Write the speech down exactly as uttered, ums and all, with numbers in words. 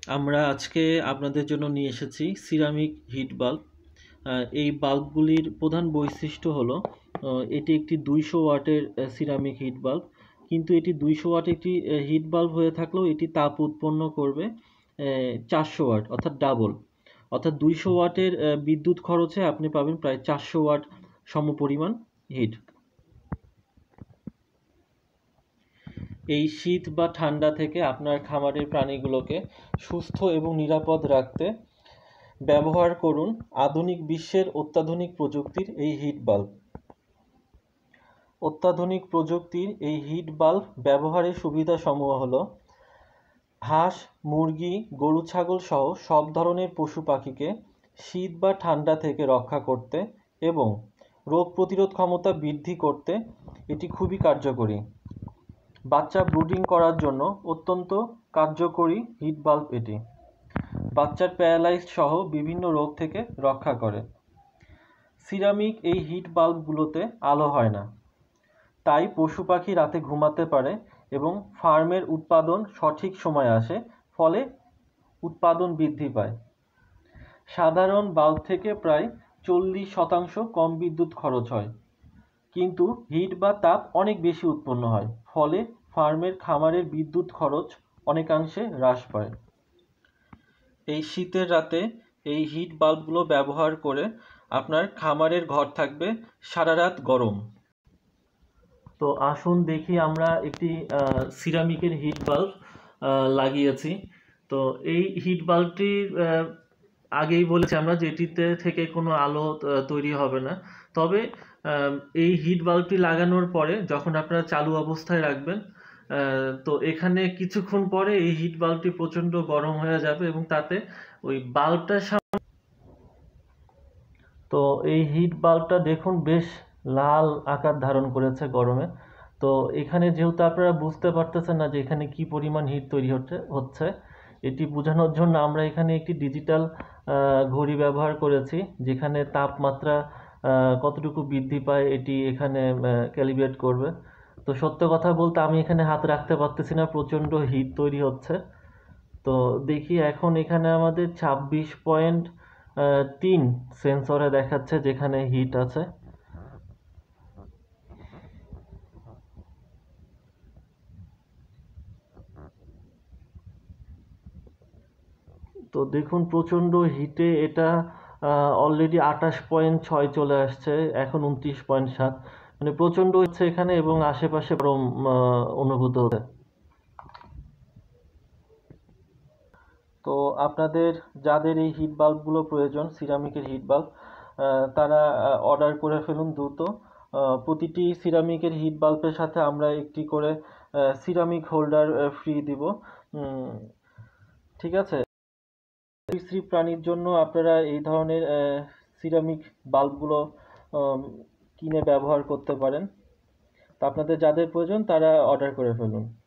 আমরা আজকে আপনাদের জন্য নিয়ে এসেছি সিরামিক হিট বাল্ব। এই বাল্বগুলির প্রধান বৈশিষ্ট্য হলো এটি একটি দুইশো ওয়াটের সিরামিক হিট বাল্ব, কিন্তু এটি দুইশো ওয়াট একটি হিট বাল্ব হয়ে থাকলেও এটি তাপ উৎপন্ন করবে চারশো ওয়াট, অর্থাৎ ডাবল। অর্থাৎ দুইশো ওয়াটের বিদ্যুৎ খরচে আপনি পাবেন প্রায় চারশো ওয়াট সমপরিমাণ হিট। এই শীত বা ঠান্ডা থেকে আপনার খামারের প্রাণীগুলোকে সুস্থ এবং নিরাপদ রাখতে ব্যবহার করুন আধুনিক বিশ্বের অত্যাধুনিক প্রযুক্তির এই হিট বাল্ব। অত্যাধুনিক প্রযুক্তির এই হিট বাল্ব ব্যবহারের সুবিধাসমূহ হলো হাঁস, মুরগি, গরু, ছাগল সহ সব ধরনের পশু পাখিকে শীত বা ঠান্ডা থেকে রক্ষা করতে এবং রোগ প্রতিরোধ ক্ষমতা বৃদ্ধি করতে এটি খুবই কার্যকরী। বাচ্চা ব্রুডিং করার জন্য অত্যন্ত কার্যকরী হিট বাল্ব এটি। বাচ্চার প্যারালাইজ সহ বিভিন্ন রোগ থেকে রক্ষা করে। সিরামিক এই হিট বাল্বগুলোতে আলো হয় না, তাই পশু পাখি রাতে ঘুমাতে পারে এবং ফার্মের উৎপাদন সঠিক সময়ে আসে, ফলে উৎপাদন বৃদ্ধি পায়। সাধারণ বাল্ব থেকে প্রায় চল্লিশ শতাংশ কম বিদ্যুৎ খরচ হয়, কিন্তু হিট বা তাপ অনেক বেশি উৎপন্ন হয়, ফলে ফার্মের খামারের বিদ্যুৎ খরচ অনেকাংশে হ্রাস পায়। এই শীতের রাতে এই হিট বাল্বগুলো ব্যবহার করে আপনার খামারের ঘর থাকবে সারা রাত গরম। তো আসুন দেখি, আমরা একটি সিরামিকের হিট বাল্ব লাগিয়েছি। তো এই হিট বাল্বটির আগেই বলেছি আমরা যে এটিতে থেকে কোনো আলো তৈরি হবে না, তবে এই হিট বাল্বটি লাগানোর পরে যখন আপনারা চালু অবস্থায় রাখবেন, তো এখানে কিছুক্ষণ পরে এই হিট বাল্বটি প্রচণ্ড গরম হয়ে যাবে এবং তাতে ওই বাল্বটার সামনে, তো এই হিট বাল্বটা দেখুন বেশ লাল আকার ধারণ করেছে গরমে। তো এখানে যেহেতু আপনারা বুঝতে পারতেছেন না যে এখানে কি পরিমাণ হিট তৈরি হচ্ছে হচ্ছে এটি বোঝানোর জন্য আমরা এখানে একটি ডিজিটাল ঘড়ি ব্যবহার করেছি, যেখানে তাপমাত্রা কতটুকু বৃদ্ধি পায় এটি এখানে ক্যালিব্রেট করবে। তো সত্য কথা বলতে আমি এখানে হাত রাখতে পারতেছি না, প্রচণ্ড হিট তৈরি হচ্ছে। তো দেখি এখন এখানে আমাদের ছাব্বিশ পয়েন্ট তিন সেন্সরে দেখাচ্ছে যেখানে হিট আছে। তো দেখুন প্রচণ্ড হিটে এটা অলরেডি আঠাশ পয়েন্ট ছয় চলে আসছে, এখন উনত্রিশ পয়েন্ট সাত, মানে প্রচণ্ড হচ্ছে এখানে এবং আশেপাশে গরম অনুভূত হচ্ছে। তো আপনাদের যাদের এই হিট বাল্বগুলো প্রয়োজন, সিরামিকের হিট বাল্ব, তারা অর্ডার করে ফেলুন দ্রুত। প্রতিটি সিরামিকের হিট বাল্বের সাথে আমরা একটি করে সিরামিক হোল্ডার ফ্রি দিব। ঠিক আছে, সরীসৃপ প্রাণীর জন্য আপনারা এই ধরনের সিরামিক বাল্বগুলো কিনে ব্যবহার করতে পারেন। তো আপনাদের যাদের প্রয়োজন তারা অর্ডার করে ফেলুন।